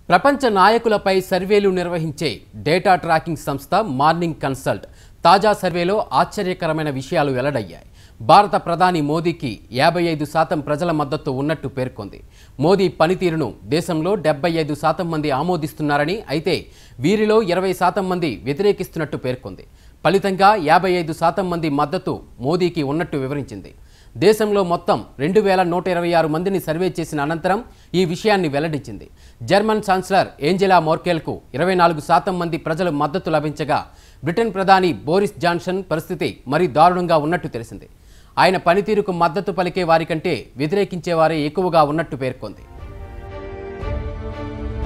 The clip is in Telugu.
ప్రపంచ నాయకులపై సర్వేలు నిర్వహించే డేటా ట్రాకింగ్ సంస్థ మార్నింగ్ కన్సల్ట్ తాజా సర్వేలో ఆశ్చర్యకరమైన విషయాలు వెల్లడయ్యాయి. భారత ప్రధాని మోదీకి 55% ప్రజల మద్దతు ఉన్నట్టు పేర్కొంది. మోదీ పనితీరును దేశంలో 75% మంది ఆమోదిస్తున్నారని, అయితే వీరిలో 20% మంది వ్యతిరేకిస్తున్నట్టు పేర్కొంది. ఫలితంగా 55% మంది మద్దతు మోదీకి ఉన్నట్టు వివరించింది. దేశంలో మొత్తం 2126 మందిని సర్వే చేసిన అనంతరం ఈ విషయాన్ని వెల్లడించింది. జర్మన్ ఛాన్సలర్ ఏంజెలా మోర్కెల్కు 24% మంది ప్రజల మద్దతు లభించగా, బ్రిటన్ ప్రధాని బోరిస్ జాన్సన్ పరిస్థితి మరీ దారుణంగా ఉన్నట్టు తెలిసింది. ఆయన పనితీరుకు మద్దతు పలికే వారి కంటే వ్యతిరేకించే వారే ఎక్కువగా ఉన్నట్టు పేర్కొంది.